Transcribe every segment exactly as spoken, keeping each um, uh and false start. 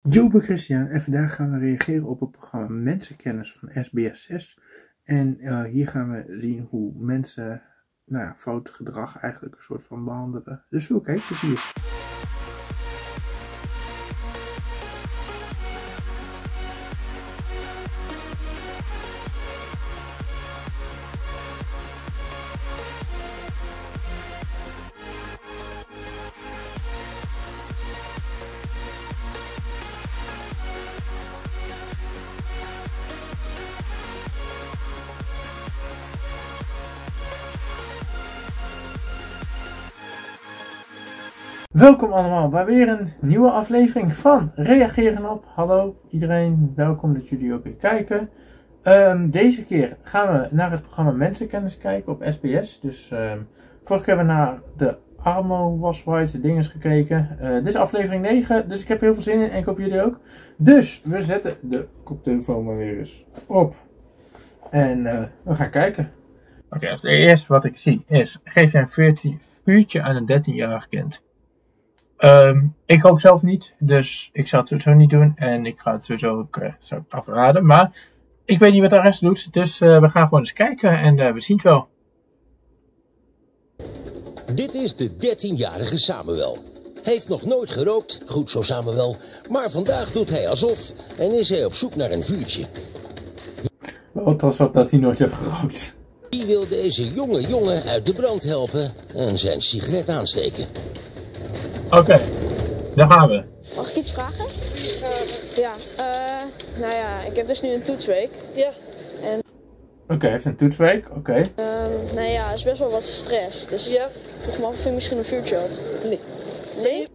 Yo, ik ben Christian en vandaag gaan we reageren op het programma Mensenkennis van S B S zes. En uh, hier gaan we zien hoe mensen, nou ja, fout gedrag eigenlijk een soort van behandelen. Dus veel kijkplezier. Welkom allemaal bij weer een nieuwe aflevering van Reageren op. Hallo iedereen, welkom dat jullie ook weer kijken. Um, deze keer gaan we naar het programma Mensenkennis kijken op S B S. Dus um, vorige keer hebben we naar de Armo Was White dinges gekeken. Uh, dit is aflevering negen, dus ik heb heel veel zin in en ik hoop jullie ook. Dus we zetten de koptelefoon maar weer eens op. En uh, we gaan kijken. Oké, okay, het eerste wat ik zie is, geef je een vuurtje aan een dertienjarig kind. Um, ik ook zelf niet, dus ik zou het sowieso niet doen en ik ga het sowieso ook uh, zou ik afraden. Maar ik weet niet wat de rest doet, dus uh, we gaan gewoon eens kijken en uh, we zien het wel. Dit is de dertienjarige Samuel. Hij heeft nog nooit gerookt, goed zo Samuel, maar vandaag doet hij alsof en is hij op zoek naar een vuurtje. Wat was dat dat hij nooit heeft gerookt? Wie wil deze jonge jongen uit de brand helpen en zijn sigaret aansteken? Oké, okay, daar gaan we. Mag ik iets vragen? Uh, ja, uh, nou ja, ik heb dus nu een toetsweek. Ja. En... Oké, okay, heeft een toetsweek, oké. Okay. Um, nou ja, het is best wel wat stress, dus ja. Vroeg me af of je misschien een vuurtje had. Nee. Nee?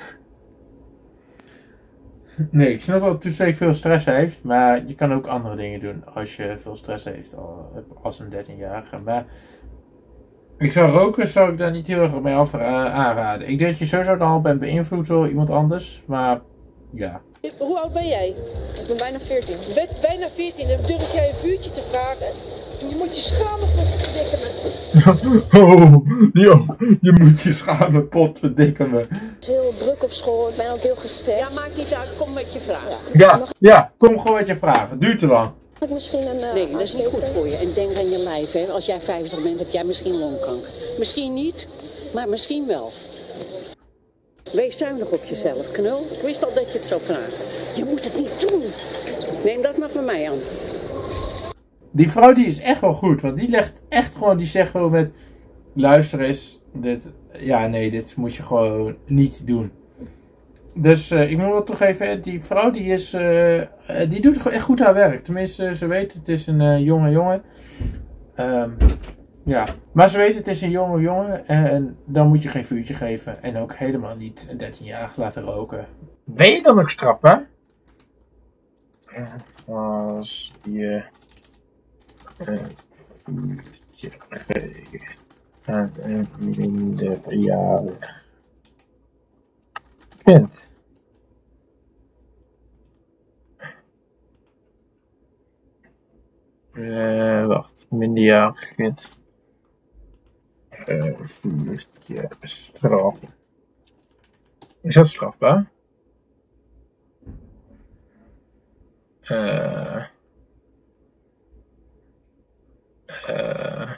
Nee, ik snap dat de toetsweek veel stress heeft, maar je kan ook andere dingen doen als je veel stress heeft als een dertienjarige. Maar ik zou roken, zou ik daar niet heel erg mee af, uh, aanraden. Ik denk dat je sowieso dan al bent beïnvloed door iemand anders, maar ja. Hoe oud ben jij? Ik ben bijna veertien. Je bent bijna veertien, dan durf jij een vuurtje te vragen. Je moet je schamen, potverdikken Oh, joh, je moet je schamen, potverdikken me. Het is heel druk op school, ik ben ook heel gestrest. Ja, maakt niet uit, kom met je vragen. Ja, ja, ja, kom gewoon met je vragen, het duurt te lang. Ik misschien een, uh, nee, dat is niet goed voor je. En denk aan je lijf, hè. Als jij vijftig bent, heb jij misschien longkanker. Misschien niet, maar misschien wel. Wees zuinig op jezelf, knul. Ik wist al dat je het zou vragen. Je moet het niet doen. Neem dat maar van mij aan. Die vrouw die is echt wel goed, want die legt echt gewoon, die zegt gewoon met, luister eens, dit, ja nee, dit moet je gewoon niet doen. Dus uh, ik moet wel toegeven, die vrouw die is, uh, die doet gewoon echt goed haar werk. Tenminste, ze weet het is een uh, jonge jongen. Um, ja, maar ze weet het is een jonge jongen en dan moet je geen vuurtje geven. En ook helemaal niet een dertienjarige laten roken. Ben je dan ook strafbaar? Als je een vuurtje geeft aan een minderjarig kind. Uh, wacht, minderjarig kind. Uh, vuurtje straf. Is dat strafbaar? Uh, uh,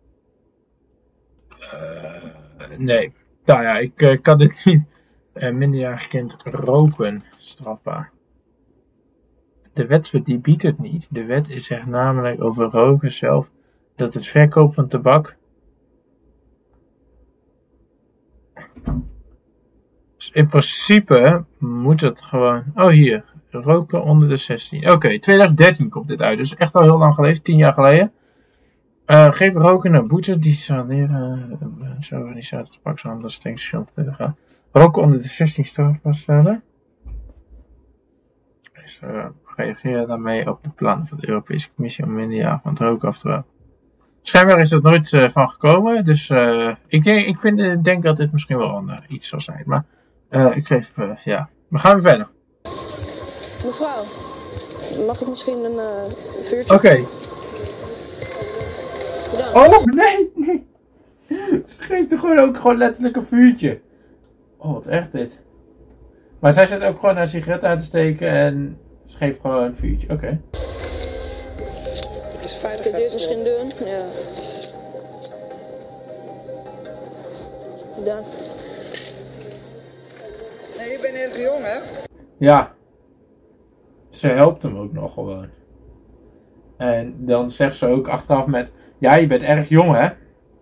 uh, nee, nou ja, ik uh, kan dit niet. Uh, minderjarig kind roken strafbaar. De wet die biedt het niet. De wet zegt namelijk over roken zelf dat het verkoop van tabak. Dus in principe moet het gewoon. Oh hier, roken onder de zestien. Oké, okay, twintig dertien komt dit uit. Dus echt al heel lang geleden, tien jaar geleden. Uh, geef roken een boete die saneren. Uh, zo organisatie tabakshandel station te gaan. Roken onder de zestien strafbaar stellen. Dus, uh, reageren daarmee op de plannen van de Europese Commissie om minderjarigen van het roken af te houden. Schijnbaar is dat nooit uh, van gekomen, dus uh, ik, denk, ik vind, uh, denk dat dit misschien wel een, uh, iets zal zijn. Maar uh, ik geef, uh, ja, we gaan weer verder. Mevrouw, mag ik misschien een uh, vuurtje? Oké. Okay. Oh, nee, nee. Ze geeft er gewoon ook gewoon letterlijk een vuurtje. Oh, wat erg dit. Maar zij zit ook gewoon haar sigaret aan te steken en ze geeft gewoon een vuurtje. Oké. Okay. Het is Kun je dit misschien doen? Ja. Bedankt. Nee, je bent erg jong, hè? Ja. Ze helpt hem ook nog gewoon. En dan zegt ze ook achteraf met... Ja, je bent erg jong, hè?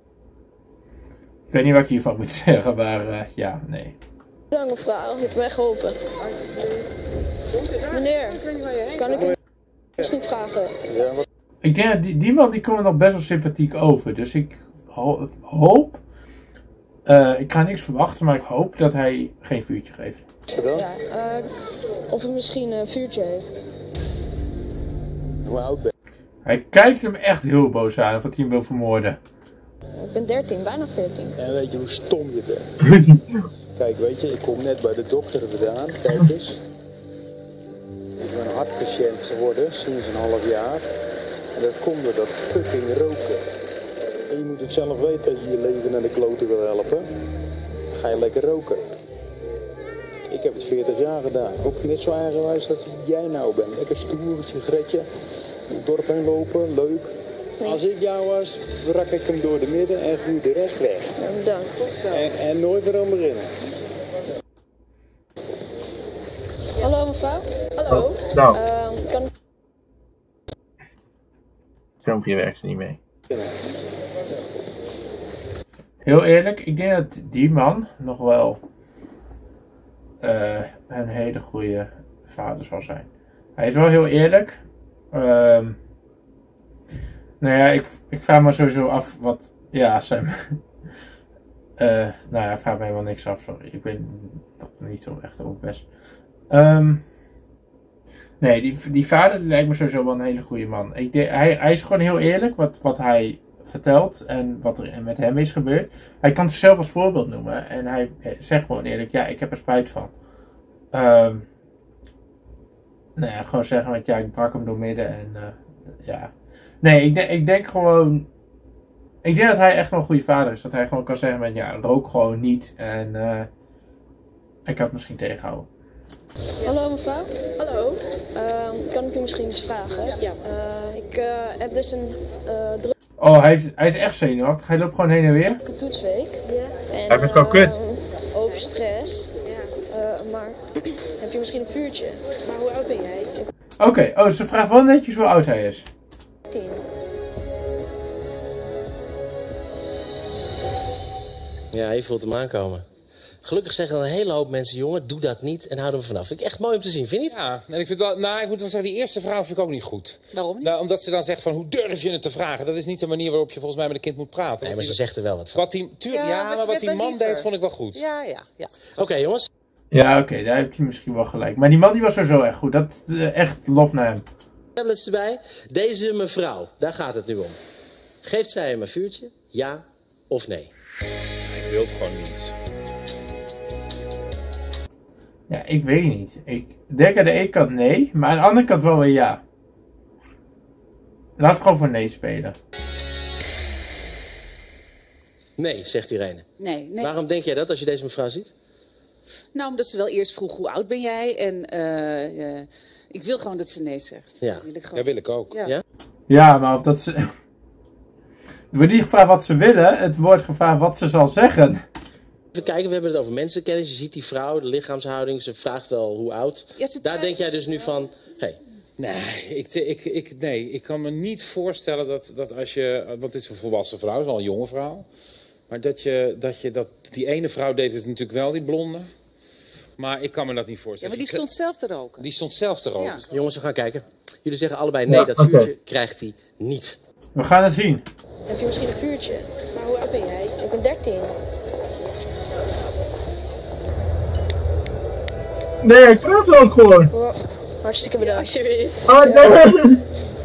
Ik weet niet wat ik hiervan moet zeggen, maar uh, ja, nee. Bedankt mevrouw, ik ben geholpen. Meneer, kan ik u misschien vragen? Ik denk dat die, die man die komt nog best wel sympathiek over. Dus ik ho hoop... Uh, ik ga niks verwachten, maar ik hoop dat hij geen vuurtje geeft. Ja, uh, of hij misschien een vuurtje heeft. Hoe oud ben je? Hij kijkt hem echt heel boos aan of hij hem wil vermoorden. Ik ben dertien, bijna veertien. En weet je hoe stom je bent? Kijk, weet je, ik kom net bij de dokter vandaan. Kijk eens. Ik ben een hartpatiënt geworden sinds een half jaar. En dat komt door dat fucking roken. En je moet het zelf weten als je je leven naar de kloten wil helpen. Dan ga je lekker roken. Ik heb het veertig jaar gedaan. Ook net zo eigenwijs als jij nou bent. Lekker stoer, een sigaretje. Het dorp heen lopen, leuk. Als ik jou was, brak ik hem door de midden en groei de rest weg. Ja, bedankt. En, en nooit meer aan beginnen. Hallo mevrouw? Hallo? Nou. Uh, kan... Filmpje werkt niet mee. Heel eerlijk, ik denk dat die man nog wel uh, een hele goede vader zal zijn. Hij is wel heel eerlijk. Uh, nou ja, ik, ik vraag me sowieso af wat... Ja, zijn... uh, nou ja, ik vraag me helemaal niks af, sorry. Ik ben dat niet zo echt op best. Um, nee, die, die vader die lijkt me sowieso wel een hele goede man. Ik de, hij, hij is gewoon heel eerlijk wat, wat hij vertelt en wat er met hem is gebeurd. Hij kan zichzelf als voorbeeld noemen en hij zegt gewoon eerlijk, ja, ik heb er spijt van. Um, nou ja, gewoon zeggen met ja, ik brak hem door midden en uh, ja. Nee, ik, de, ik denk gewoon, ik denk dat hij echt wel een goede vader is. Dat hij gewoon kan zeggen met ja, rook gewoon niet en uh, ik kan het misschien tegenhouden. Hallo mevrouw? Hallo? Uh, kan ik u misschien iets vragen? Ja. Uh, ik uh, heb dus een uh, druk... Oh, hij is, hij is echt zenuwachtig. Hij loopt gewoon heen en weer. Een toetsweek. Ja. En, hij is gewoon kut. Uh, hoop stress. Ja. Uh, maar heb je misschien een vuurtje? Maar hoe oud ben jij? Oké, okay. Oh, ze vraagt wel netjes hoe oud hij is. tien. Ja, je voelt hem aankomen. Gelukkig zeggen dan een hele hoop mensen, jongen, doe dat niet en hou er vanaf. Vind ik echt mooi om te zien, vind je niet? Ja, en ik vind wel, nou, ik moet wel zeggen, die eerste vraag vind ik ook niet goed. Waarom niet? Nou, omdat ze dan zegt van, hoe durf je het te vragen? Dat is niet de manier waarop je volgens mij met een kind moet praten. Nee, maar ze zegt er wel wat van. Wat die, tuurlijk, ja, ja, maar, maar wat die man liever. deed, vond ik wel goed. Ja, ja, ja. Oké, okay, jongens. Ja, oké, okay, daar heb je misschien wel gelijk. Maar die man die was sowieso echt goed. Dat uh, echt lof naar hem. Tablets erbij. Deze mevrouw, daar gaat het nu om. Geeft zij hem een vuurtje? Ja of nee? Ik wil het gewoon niet. Ja, ik weet niet. Ik denk aan de ene kant nee, maar aan de andere kant wel weer ja. Laat gewoon voor nee spelen. Nee, zegt Irene. Nee, nee. Waarom denk jij dat als je deze mevrouw ziet? Nou, omdat ze wel eerst vroeg hoe oud ben jij en uh, uh, ik wil gewoon dat ze nee zegt. Ja, dat wil ik, gewoon... ja, wil ik ook. Ja, ja? Ja, maar of dat ze... Er wordt niet gevraagd wat ze willen, het wordt gevraagd wat ze zal zeggen. Even kijken, we hebben het over mensenkennis. Je ziet die vrouw, de lichaamshouding, ze vraagt wel hoe oud. Ja, Daar denk jij dus nu van, hey. Nee, ik, ik, ik, nee, ik kan me niet voorstellen dat, dat als je... Want het is een volwassen vrouw, het is wel een jonge vrouw. Maar dat je dat, je, dat die ene vrouw deed het natuurlijk wel, die blonde. Maar ik kan me dat niet voorstellen. Ja, maar die stond zelf te roken. Die stond zelf te roken. Ja. Jongens, we gaan kijken. Jullie zeggen allebei nee, ja, dat vuurtje okay. krijgt hij niet. We gaan het zien. Heb je misschien een vuurtje? Maar hoe oud ben jij? Ik ben dertien. Nee, ik praat ook gewoon. Oh, hartstikke bedankt. Ja, alsjeblieft. Oh, nee.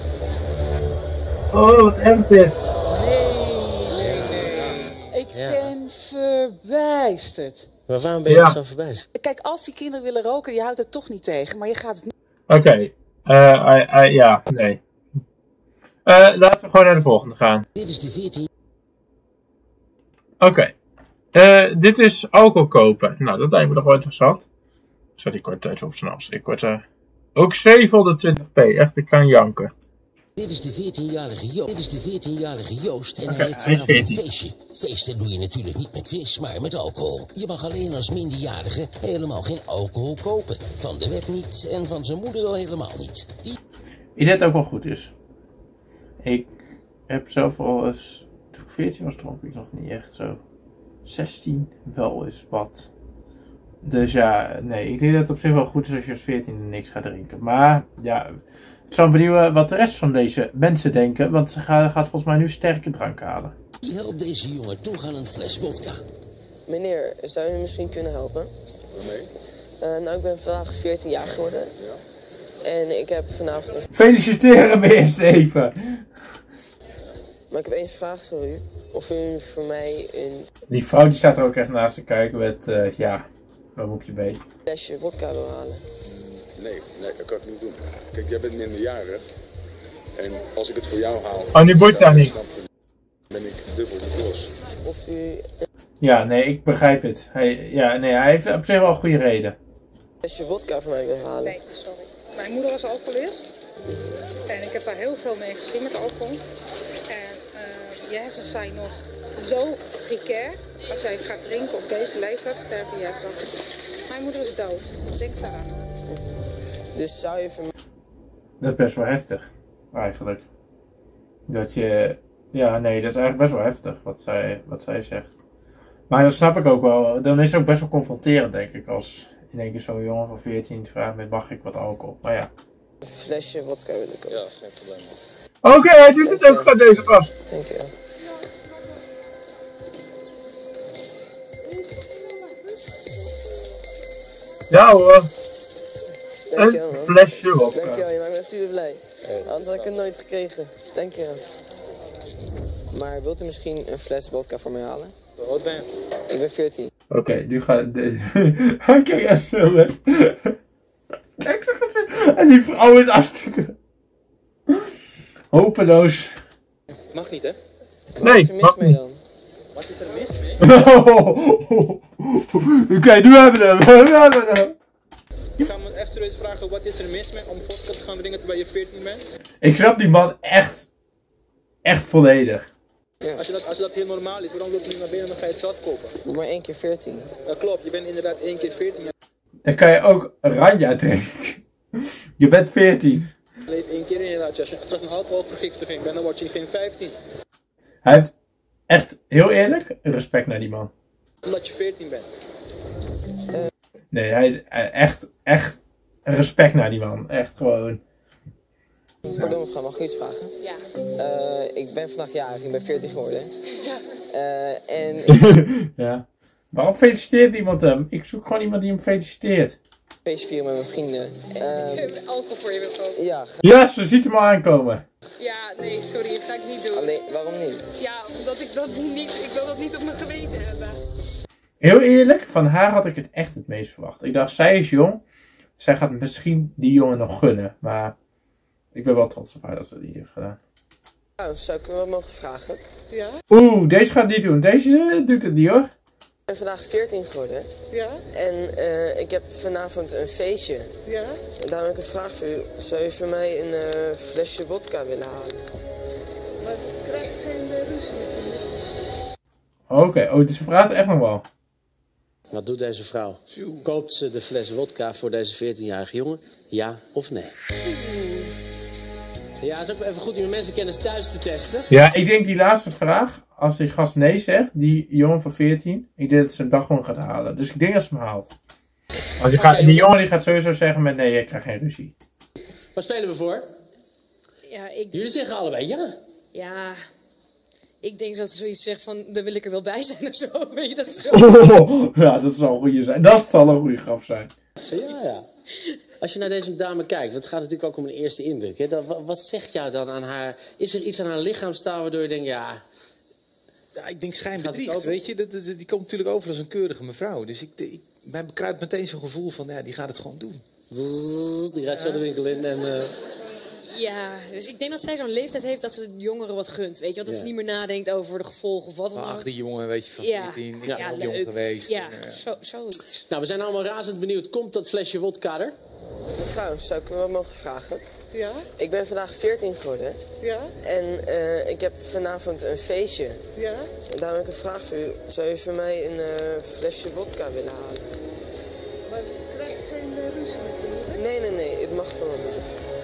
Oh, wat erg dit. Nee, nee, nee. Ik ja. ben verbijsterd. Maar waarom ben je ja. zo verbijsterd? Kijk, als die kinderen willen roken, je houdt het toch niet tegen, maar je gaat het niet... Oké, okay. uh, uh, uh, ja, nee. Uh, laten we gewoon naar de volgende gaan. Dit is de veertien. Oké. Okay. Uh, dit is alcohol kopen. Nou, dat lijkt me toch wel interessant. Zet die kwaliteit op zijn as. Ik word er ook zevenhonderdtwintig p. Echt, ik kan janken. Dit is de veertienjarige Joost. Dit is de veertienjarige Joost en Okay, hij heeft vanavond een feestje. Feesten doe je natuurlijk niet met vis, maar met alcohol. Je mag alleen als minderjarige helemaal geen alcohol kopen. Van de wet niet en van zijn moeder al helemaal niet. Die... Ik denk dat het ook wel goed is. Ik heb zelf al eens, toen ik veertien was, dronk ik nog niet echt zo. zestien wel is wat. Dus ja, nee, ik denk dat het op zich wel goed is als je als veertien niks gaat drinken. Maar ja, ik zal benieuwen wat de rest van deze mensen denken, want ze gaan, gaat volgens mij nu sterke drank halen. Die helpt deze jongen toch aan een fles vodka. Meneer, zou u misschien kunnen helpen? Waarmee? Uh, nou, ik ben vandaag veertien jaar geworden. Ja. En ik heb vanavond... Een... Feliciteren me eerst even. Maar ik heb één vraag voor u. Of u voor mij een... Die vrouw die staat er ook echt naast te kijken met, uh, ja, waar moet je bij? flesje vodka wil halen. Nee, nee, dat kan ik niet doen. Kijk, jij bent minderjarig. En als ik het voor jou haal... Oh, nu boeit dat niet. Dan ben ik dubbel de los. Of u... Ja, nee, ik begrijp het. Hij, ja, nee, hij heeft op zich wel een goede reden. Een flesje vodka voor mij wil halen. Nee, sorry. Mijn moeder was alcoholist. En ik heb daar heel veel mee gezien met alcohol. En uh, je hersens zijn nog zo precair. Als jij gaat drinken op deze leeftijd, sterven je hersens. Mijn moeder is dood. Denk daaraan. Dus zou je voor mij... Dat is best wel heftig, eigenlijk. Dat je... Ja, nee, dat is eigenlijk best wel heftig wat zij, wat zij zegt. Maar dat snap ik ook wel. Dan is het ook best wel confronterend, denk ik. Als in één keer zo'n jongen van veertien vraagt met mag ik wat alcohol. Maar ja. Een flesje vodka wil ik ook. Ja, geen probleem. Oké, okay, hij doet het ook van deze gast. Dank je wel. Ja hoor. Dank je wel, man. Een flesje vodka. Dank je wel, je maakt me super blij. Hey, Anders had ik het nooit gekregen. Dank je wel. Maar wilt u misschien een fles vodka voor mij halen? Wat ben je? Ik ben veertien. Oké, okay, nu gaat het... Hij kijkt echt zo weg. Kijk, zeg het zo. En die vrouw is hartstikke... hopeloos. Mag niet, hè? Wat is er mis mee dan? Wat is er mis mee? Oké, okay, nu hebben we hem. Nu hebben we hem. Je gaat me echt serieus vragen, wat is er mis mee om vodka te gaan drinken terwijl je veertien bent? Ik snap die man echt... echt volledig. Ja. Als, je dat, als je dat heel normaal is, waarom loop je niet naar binnen en dan ga je het zelf kopen? Ik ben maar één keer veertien. Ja, klopt, je bent inderdaad één keer veertien jaar. Dan kan je ook Ranja drinken. Je bent veertien. Je leeft één keer inderdaad. Als je straks een alcoholvergiftiging bent, dan word je geen vijftien. Hij heeft echt, heel eerlijk, respect naar die man. Omdat je veertien bent. Uh. Nee, hij is echt, echt respect naar die man. Echt gewoon. Pardon mevrouw, mag ik iets vragen? Ja. Uh, ik ben vandaag jarig, ik ben veertien geworden. Ja. Uh, en... ja. Waarom feliciteert iemand hem? Ik zoek gewoon iemand die hem feliciteert. Feestje vieren met mijn vrienden. Uh, alcohol voor je wil kopen? Ja. Ja, ze ziet hem al aankomen. Ja, nee, sorry, dat ga ik niet doen. Alleen, waarom niet? Ja, omdat ik dat niet, ik wil dat niet op mijn geweten hebben. Heel eerlijk, van haar had ik het echt het meest verwacht. Ik dacht, zij is jong. Zij gaat misschien die jongen nog gunnen. Maar ik ben wel trots op haar dat ze dat niet heeft gedaan. Nou, zou ik wel mogen vragen? Ja? Oeh, deze gaat niet doen. Deze uh, doet het niet hoor. Ik ben vandaag veertien geworden. Ja? En uh, ik heb vanavond een feestje. Ja? En daarom heb ik een vraag voor u. Zou je voor mij een uh, flesje vodka willen halen? Maar ik krijg geen uh, ruzie met me. Oké, okay. Oh, dus ze praat echt nog wel. Wat doet deze vrouw? Koopt ze de fles wodka voor deze veertienjarige jongen? Ja of nee? Ja, het is ook even goed om je mensenkennis thuis te testen. Ja, ik denk die laatste vraag, als die gast nee zegt, die jongen van veertien, ik denk dat ze hem dan gewoon gaat halen. Dus ik denk dat ze hem haalt. Want die, gaat, okay, die jongen die gaat sowieso zeggen met nee, ik krijg geen ruzie. Waar spelen we voor? Ja, ik... Jullie zeggen allebei ja. Ja, ik denk dat ze zoiets zegt van, daar wil ik er wel bij zijn of zo. Weet je, dat is zo... Oh, ja, dat zal een goede zijn. Dat zal een goede grap zijn. Ja, ja. Als je naar deze dame kijkt, het gaat natuurlijk ook om een eerste indruk. Hè? Dat, wat zegt jou dan aan haar? Is er iets aan haar lichaamstaal waardoor je denkt, ja... Ja, ik denk schijnbedriegt, weet je. Dat, dat, die komt natuurlijk over als een keurige mevrouw. Dus ik, ik, mij bekruipt meteen zo'n gevoel van, ja, die gaat het gewoon doen. Die rijdt zo de winkel in en... Uh... Ja, dus ik denk dat zij zo'n leeftijd heeft dat ze de jongeren wat gunt. Weet je, dat Ja. ze niet meer nadenkt over de gevolgen of wat dan ook. Ach, die jongen, weet je, van Ja. veertien. Ik Ja, ben ook leuk. jong geweest. Ja, En, eh, zo, zoiets. Nou, we zijn allemaal razend benieuwd. Komt dat flesje wodka er? Mevrouw, zou ik u wat mogen vragen? Ja? Ik ben vandaag veertien geworden. Ja? En eh, ik heb vanavond een feestje. Ja? En daarom heb ik een vraag voor u. Zou u voor mij een eh, flesje wodka willen halen? Maar krijg ik geen uh, ruzie met je moeder? Nee, nee, nee. Het mag van mijn moeder.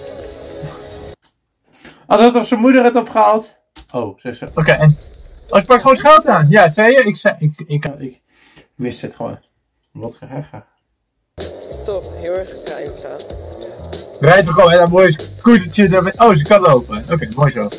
Altijd of zijn moeder het opgehaald. Oh, zeg ze. Oké, okay, en. Oh, ik pak gewoon het geld aan. Ja, zei je? Ik, zei, ik, ik, ik, ik wist het gewoon. Wat ga ik gaan? Top, heel erg fijn, mevrouw. Rijdt er gewoon en dan mooi scootertje. Oh, ze kan lopen. Oké, okay, mooi zo.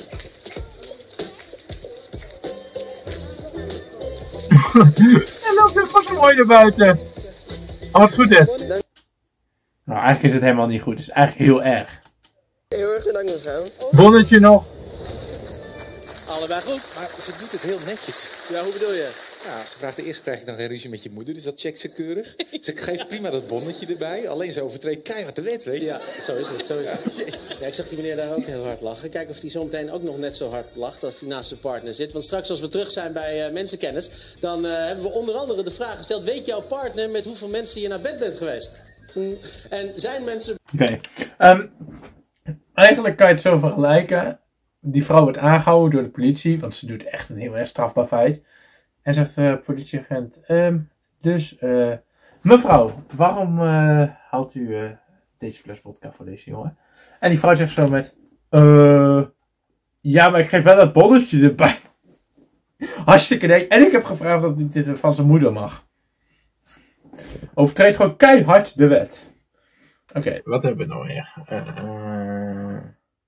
En loopt het gewoon zo mooi naar buiten. Oh, wat goed is. Nou, eigenlijk is het helemaal niet goed. Het is eigenlijk heel erg. Heel erg bedankt, mevrouw. Bonnetje nog. Allebei goed. Maar ze doet het heel netjes. Ja, hoe bedoel je? Ja, ze vraagt eerst krijg je dan geen ruzie met je moeder, dus dat checkt ze keurig. Ze geeft prima dat bonnetje erbij, alleen ze overtreedt keihard de wet, weet je. Ja, zo is het, zo is het. Ja, ik zag die meneer daar ook heel hard lachen. Kijk of hij zo meteen ook nog net zo hard lacht als hij naast zijn partner zit. Want straks als we terug zijn bij uh, Mensenkennis, dan uh, hebben we onder andere de vraag gesteld: weet jouw partner met hoeveel mensen je naar bed bent geweest? Mm. En zijn mensen... Oké. Okay. Um, eigenlijk kan je het zo vergelijken. Die vrouw wordt aangehouden door de politie, want ze doet echt een heel erg strafbaar feit. En zegt de politieagent, um, dus uh, mevrouw, waarom uh, haalt u uh, deze fles vodka voor deze jongen? En die vrouw zegt zo met, uh, ja, maar ik geef wel dat bonnetje erbij. Hartstikke nee. En ik heb gevraagd dat hij dit van zijn moeder mag. Overtreedt gewoon keihard de wet. Oké, okay, wat hebben we nog meer? Uh,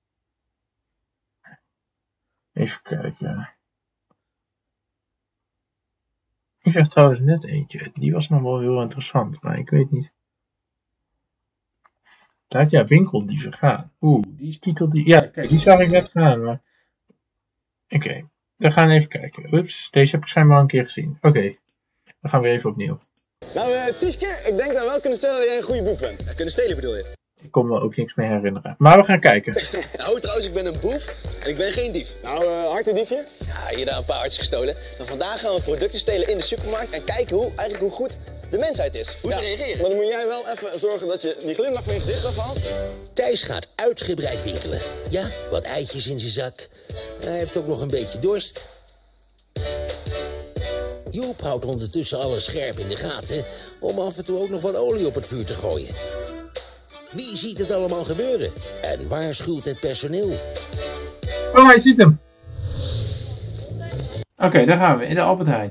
even kijken. Ik zeg trouwens net eentje. Die was nog wel heel interessant, maar ik weet niet. Laat ja, winkeldieven gaan. Oeh, die is titel die. Ja, kijk, die zag ik net gaan. Maar... Oké, okay, we gaan even kijken. Ups, deze heb ik schijnbaar een keer gezien. Oké, okay, dan gaan we even opnieuw. Nou, uh, Tieske, ik denk dat we wel kunnen stellen dat jij een goede boef bent. Ja, kunnen stelen bedoel je? Ik kon me ook niks meer herinneren. Maar we gaan kijken. Nou, trouwens, ik ben een boef en ik ben geen dief. Nou, uh, hartendiefje? Ja, hier daar een paar hartjes gestolen. Maar vandaag gaan we producten stelen in de supermarkt en kijken hoe, eigenlijk hoe goed de mensheid is. Hoe ja, ze reageren. Maar dan moet jij wel even zorgen dat je die glimlach van je gezicht afhaalt. Thijs gaat uitgebreid winkelen. Ja, wat eitjes in zijn zak. Hij heeft ook nog een beetje dorst. Joep houdt ondertussen alles scherp in de gaten om af en toe ook nog wat olie op het vuur te gooien. Wie ziet het allemaal gebeuren? En waarschuwt het personeel? Oh, hij ziet hem. Oké, okay, daar gaan we. In de Albert Heijn.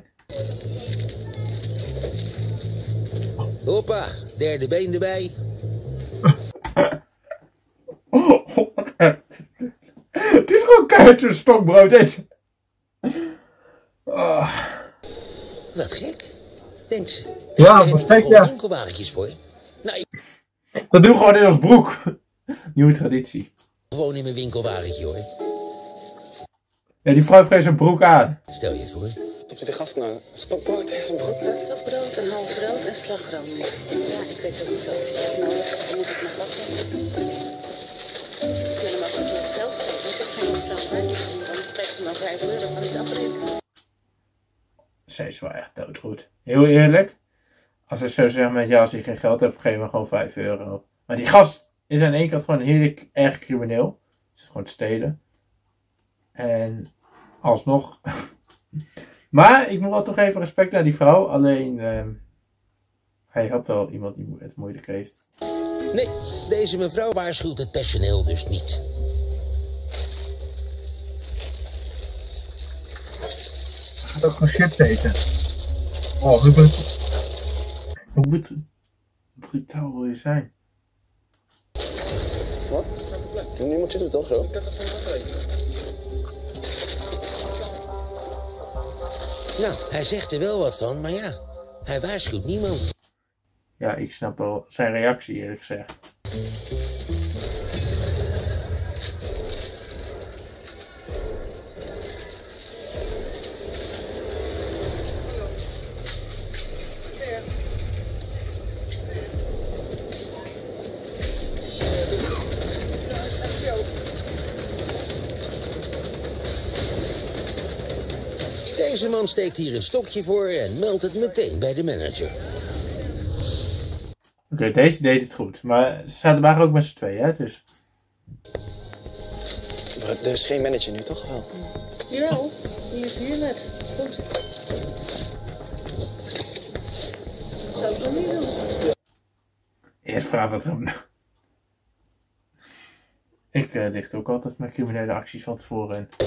Hoppa, derde been erbij. Het is gewoon keihard zo'n stokbrood. Is. Oh. Wat gek. Denkt ze. Ja, daar wat heb je gek, ja. winkelwagentjes voor. Nou, dat doen we gewoon in ons broek. Nieuwe traditie. Gewoon in mijn winkelwagentje hoor. Ja, die vrouw vreest een broek aan. Stel je voor. Heb je de gast nou? Stokbrood is een broek, hè? Stokbrood, een half brood en slagroom. Ja, ik weet ook niet als je het nodig hebt, dan moet ik nog wachten. Ik wil hem ook nog wat geld geven. Ik heb geen strafbaar. Dan trek ik maar vijf euro van het afrekenen. Zij is wel echt doodgoed. Heel eerlijk. Als ze zo zeggen met ja, als je geen geld hebt, geef me gewoon vijf euro. Maar die gast is aan één kant gewoon heerlijk erg crimineel. Is het gewoon te stelen. En alsnog. Maar ik moet wel toch even respect naar die vrouw. Alleen, uh, hij helpt wel iemand die het moeilijk heeft. Nee, deze mevrouw waarschuwt het personeel dus niet. Hij gaat ook gewoon chips eten. Oh, hoe, brut hoe brutaal wil je zijn? Wat? Niemand zit er toch zo? Ik heb het van Nou, hij zegt er wel wat van, maar ja, hij waarschuwt niemand. Ja, ik snap wel zijn reactie eerlijk gezegd. Deze man steekt hier een stokje voor en meldt het meteen bij de manager. Oké, okay, deze deed het goed. Maar ze zaten waren ook met z'n tweeën, hè? Dus... Er is geen manager nu, toch? Wel? Jawel, die is hier net. Goed. Dat zou ik nog niet doen. Eerst vraag wat hem. Ik uh, licht ook altijd mijn criminele acties van tevoren in.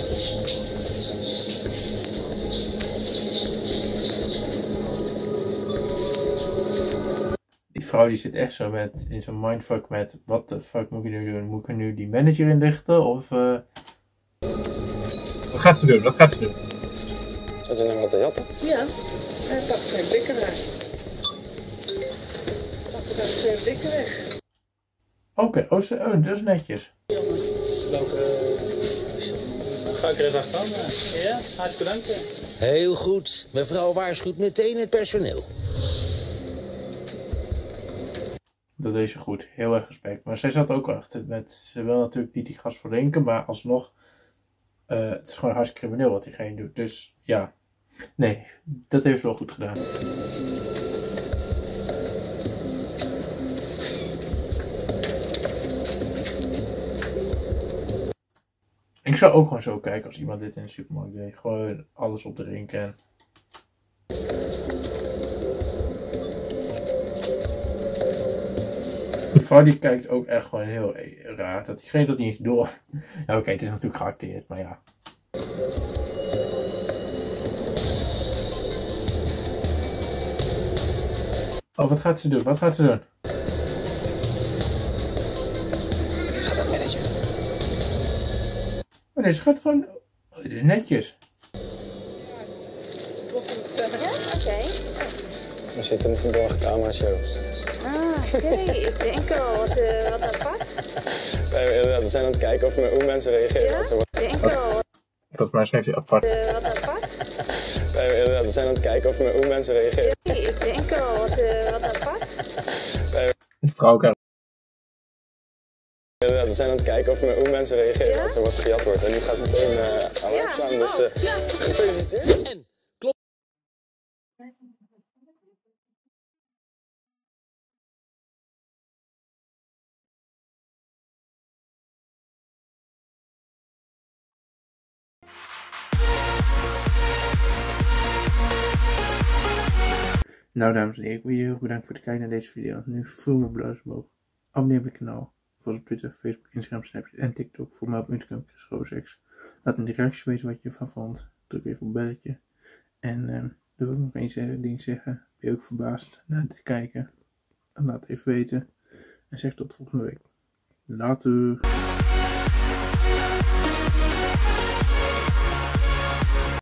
Die vrouw die zit echt zo met, in zo'n mindfuck met, wat de fuck moet ik nu doen? Moet ik er nu die manager inlichten of... Uh... Wat gaat ze doen? Wat gaat ze doen? Zat je nou wat te jatten? Ja, hij pakt zijn blikken weg. Pakt daar twee blikken weg. Oké, okay. oh, oh, dus netjes. Dank uh, ga ik er eens achteraan. Ja, hartstikke dank. Heel goed. Mevrouw waarschuwt meteen het personeel. Dat deed ze goed. Heel erg respect. Maar zij zat ook achter met... Ze wil natuurlijk niet die gast verdenken, maar alsnog... Uh, het is gewoon hartstikke crimineel wat diegene doet. Dus ja. Nee, dat heeft ze wel goed gedaan. Ik zou ook gewoon zo kijken als iemand dit in de supermarkt deed. Gewoon alles opdrinken. En... De vrouw die kijkt ook echt gewoon heel raar. Dat diegene dat niet eens door. Ja, oké, okay, het is natuurlijk geacteerd, maar ja. Oh, wat gaat ze doen? Wat gaat ze doen? Oh, deze gaat gewoon... Oh, dit is netjes. Ja, oké. We zitten in een verborgen camera-show. Ah, oké. Okay. Ik denk al, wat, uh, wat apart. Nee, inderdaad, we zijn aan het kijken of, hoe mensen reageren. Ja? Als ze... Ik denk al. Volgens mij schreef je apart. Uh, wat apart. Nee, inderdaad, we zijn aan het kijken of, hoe mensen reageren. Ja, ik denk al, wat, uh, wat apart. Nee, vrouw kan. Inderdaad, we zijn aan het kijken of, hoe mensen reageren ja? als er wat gejat wordt. En nu gaat meteen uh, alarm ja. slaan, dus uh, ja. gefeliciteerd. En klopt. Nou dames en heren, ik wil jullie heel bedanken voor het kijken naar deze video. Nu voel me blauw omhoog. Abonneer op mijn kanaal. Volg op Twitter, Facebook, Instagram, Snapchat en TikTok. Voor mij op Instagram, Chris Rozex. Laat in de reacties weten wat je ervan vond. Druk even op belletje. En uh, wil ik nog één ding zeggen. Ben je ook verbaasd naar dit kijken? Dan laat het even weten. En zeg tot volgende week. Later.